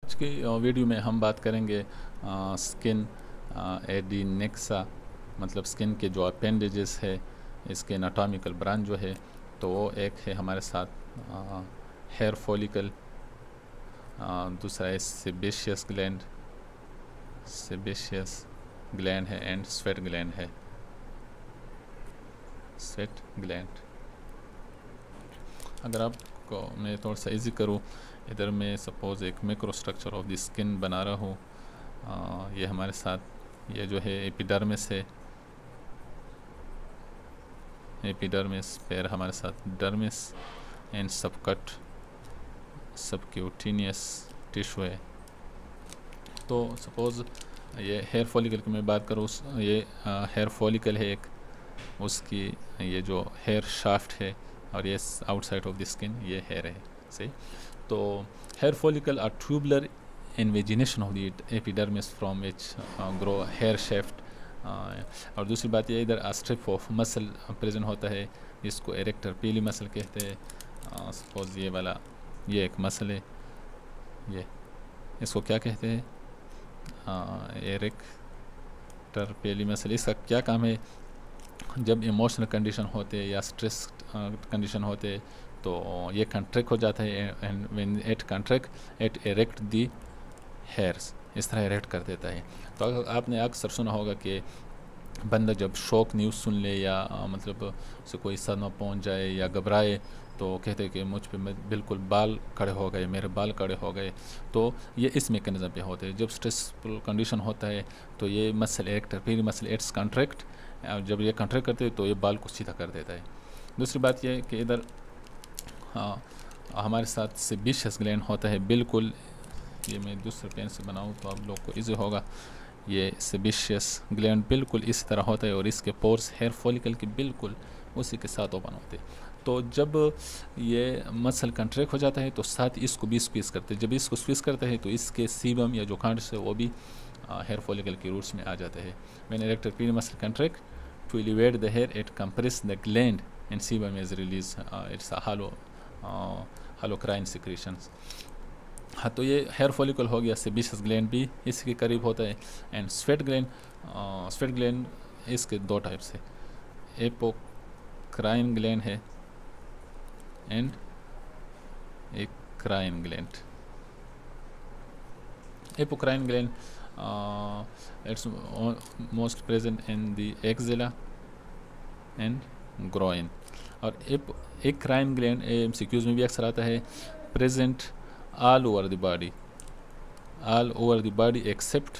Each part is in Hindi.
आज की वीडियो में हम बात करेंगे स्किन एडिनेक्सा, मतलब स्किन के जो अपेंडेजेस है, इसके एनाटॉमिकल ब्रांच जो है, तो वो एक है हमारे साथ हेयर फॉलिकल, दूसरा है सेबेशियस ग्लैंड है, एंड स्वेट ग्लैंड है, स्वेट ग्लैंड। अगर आपको मैं थोड़ा सा इजी करूँ, इधर मैं सपोज़ एक macro structure of the skin बना रहा हूँ। ये हमारे साथ ये जो है एपिडर्मिस है, एपिडर्मिस, फिर हमारे साथ डर्मिस एंड सबक्यूटेनियस टिश्यू है। तो सपोज़ ये हेयर फॉलिकल की मैं बात करूँ, ये हेयर फॉलिकल है एक, उसकी ये जो हेयर शाफ्ट है, और ये आउटसाइड ऑफ द स्किन ये हेयर है, सही। तो hair follicle are tubular invagination of the epidermis from which grow hair shaft. और दूसरी बात ये, इधर स्ट्रिप ऑफ मसल प्रेजेंट होता है, इसको एरेक्टर पीली मसल कहते हैं। सपोज ये वाला, ये एक मसल है, ये इसको क्या कहते हैं, एरेक्टर पीली मसल। इसका क्या काम है, जब इमोशनल कंडीशन होते हैं या स्ट्रेस कंडीशन होते हैं तो ये कंट्रैक्ट हो जाता है, and when it contract it erect the hairs, इस तरह एरेक्ट कर देता है। तो आपने अक्सर सुना होगा कि बंदा जब शॉक न्यूज़ सुन ले या मतलब उसे कोई सदमा पहुंच जाए या घबराए, तो कहते हैं कि मुझ पे बिल्कुल बाल खड़े हो गए, मेरे बाल खड़े हो गए। तो ये इस मैकेनिज्म पे होते हैं, जब स्ट्रेसफुल कंडीशन होता है तो ये muscle arrector pili muscle it's contract, जब ये कंट्रैक्ट करते हैं तो ये बाल को सीधा कर देता है। दूसरी बात यह है कि इधर हमारे साथ सेबेशियस ग्लैंड होता है, बिल्कुल ये मैं दूसरे पेन से बनाऊँ तो आप लोग को ईजी होगा। ये सेबेशियस ग्लैंड बिल्कुल इस तरह होता है, और इसके पोर्स हेयर फॉलिकल के बिल्कुल उसी के साथ ओपन होते हैं। तो जब ये मसल कंट्रैक्ट हो जाता है तो साथ इसको भी स्क्वीज़ करते हैं, जब इसको स्क्वीज़ करते हैं तो इसके सीबम या जो कांड्स है वो भी हेयर फॉलिकल के रूट्स में आ जाते हैं। When arrector pili muscle contract to elevate the hair, it compress the gland and sebum is released. It's a holocrine secretions. हाँ, तो ये हेयर फॉलिकल हो गया। सेबेशियस ग्लैंड भी इसके करीब होता है, एंड स्वेट ग्लैंड इसके दो टाइप्स है, एपोक्राइन ग्लैंड है and eccrine gland. Apocrine gland it's most present in the axilla and groin। और एक्राइन ग्लैंड MCQs में भी अक्सर आता है, present all over the body except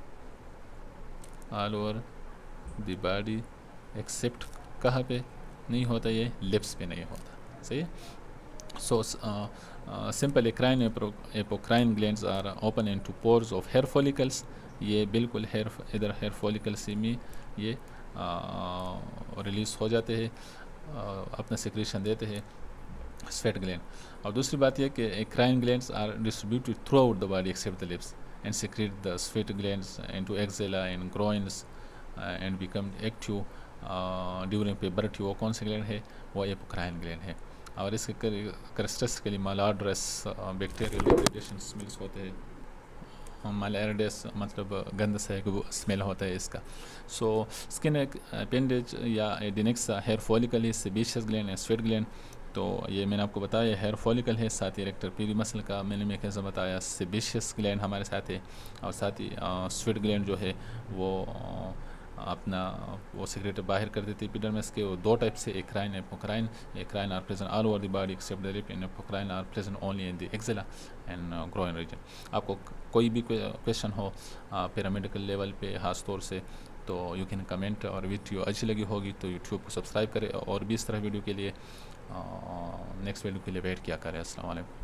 कहाँ पे नहीं होता, ये लिप्स पे नहीं होता, सही है। So simple eccrine apocrine glands are open into pores of hair follicles। ये बिल्कुल इधर हेयर फॉलिकल से में ये रिलीज हो जाते हैं, अपना सिक्रेशन देते हैं स्वेट ग्लैंड। और दूसरी बात यह कि eccrine glands are distributed throughout the body except the lips and secrete the sweat glands into axilla and groins and become active during puberty। वो कौन सा ग्लैंड है, वो एपोक्राइन ग्लैंड है। और इसके characteristically malodorous bacterial irritation smells होते हैं, मालाड्रस मतलब गंद सा स्मेल होता है इसका। सो स्किन अपेंडेज या एडिनेक्सा हेयर फॉलिकल है, सेबेशियस ग्लैंड है, स्वेट ग्लैंड। तो ये मैंने आपको बताया हेयर फॉलिकल है, साथ ही एरेक्टर पीली मसल का मैंने मैकेनिज्म बताया, सेबेशियस ग्लैंड हमारे साथ है, और साथ ही स्वेट ग्लैंड जो है वो अपना वो सिगरेट बाहर कर देती है एपिडर्मिस के। वो दो टाइप से, eccrine apocrine. Eccrine are present all over the body except the lip, and apocrine are present only in the axilla and groin region. आपको कोई भी क्वेश्चन हो पैरामेडिकल लेवल पे खास तौर से, तो यू कैन कमेंट। और वीडियो अच्छी लगी होगी तो यूट्यूब को सब्सक्राइब करें, और भी इस तरह वीडियो के लिए नेक्स्ट वीडियो के लिए वेट किया करें। अस्सलाम वालेकुम।